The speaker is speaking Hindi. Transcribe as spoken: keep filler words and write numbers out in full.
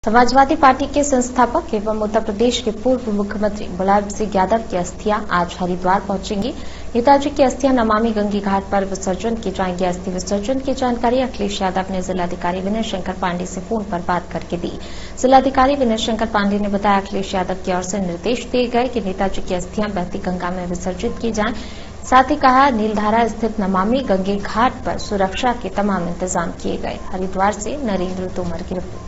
समाजवादी पार्टी के संस्थापक एवं उत्तर प्रदेश के पूर्व मुख्यमंत्री मुलायम सिंह यादव की अस्थियां आज हरिद्वार पहुंचेंगी। नेताजी की अस्थियां नमामि गंगे घाट पर विसर्जन की जाएंगी। अस्थि विसर्जन की जानकारी अखिलेश यादव ने जिलाधिकारी विनय शंकर पांडे से फोन पर बात करके दी। जिलाधिकारी विनय शंकर पांडे ने बताया, अखिलेश यादव की ओर से निर्देश दिए गए कि नेताजी की अस्थियां बहती गंगा में विसर्जित की जाएं। साथ ही कहा, नीलधारा स्थित नमामि गंगे घाट पर सुरक्षा के तमाम इंतजाम किए गए। हरिद्वार से नरेंद्र तोमर की रिपोर्ट।